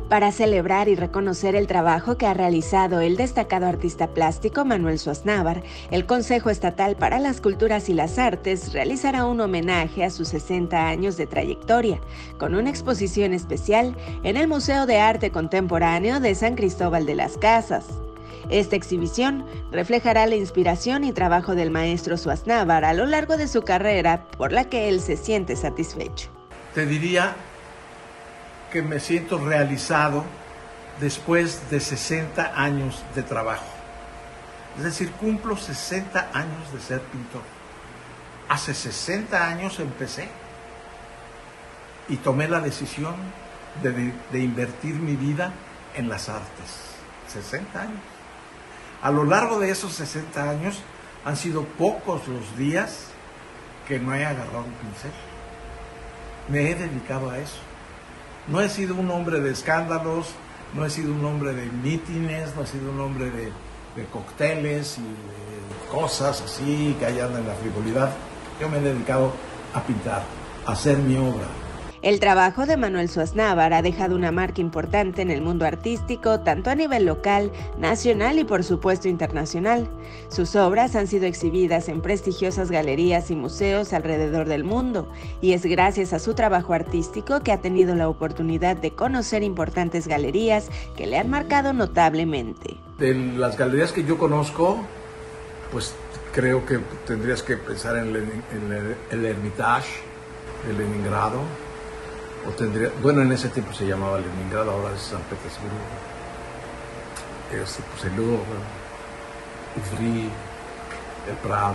Para celebrar y reconocer el trabajo que ha realizado el destacado artista plástico Manuel Suaznavar, el Consejo Estatal para las Culturas y las Artes realizará un homenaje a sus 60 años de trayectoria, con una exposición especial en el Museo de Arte Contemporáneo de San Cristóbal de las Casas. Esta exhibición reflejará la inspiración y trabajo del maestro Suaznavar a lo largo de su carrera, por la que él se siente satisfecho. Te diría que me siento realizado después de 60 años de trabajo. Es decir, cumplo 60 años de ser pintor. Hace 60 años empecé y tomé la decisión de invertir mi vida en las artes. 60 años. A lo largo de esos 60 años han sido pocos los días que no he agarrado un pincel. Me he dedicado a eso. No he sido un hombre de escándalos, no he sido un hombre de mítines, no he sido un hombre de cócteles y de cosas así que hay en la frivolidad. Yo me he dedicado a pintar, a hacer mi obra. El trabajo de Manuel Suaznavar ha dejado una marca importante en el mundo artístico, tanto a nivel local, nacional y por supuesto internacional. Sus obras han sido exhibidas en prestigiosas galerías y museos alrededor del mundo, y es gracias a su trabajo artístico que ha tenido la oportunidad de conocer importantes galerías que le han marcado notablemente. De las galerías que yo conozco, pues creo que tendrías que pensar en el Hermitage de Leningrado. Bueno, en ese tiempo se llamaba Leningrado, ahora es San Petersburgo. Pues el Louvre, Ivry, el Prado,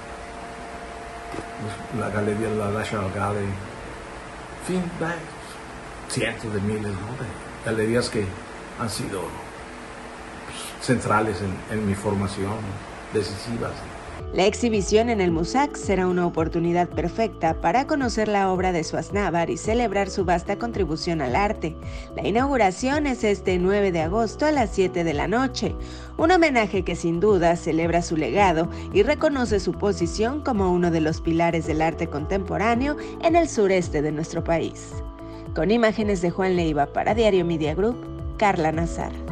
la galería de la National Gallery, en fin, cientos de miles, ¿no?, de galerías que han sido centrales en mi formación, decisivas. La exhibición en el MUSAC será una oportunidad perfecta para conocer la obra de Suaznavar y celebrar su vasta contribución al arte. La inauguración es este 9 de agosto a las 7 de la noche, un homenaje que sin duda celebra su legado y reconoce su posición como uno de los pilares del arte contemporáneo en el sureste de nuestro país. Con imágenes de Juan Leiva para Diario Media Group, Carla Nazar.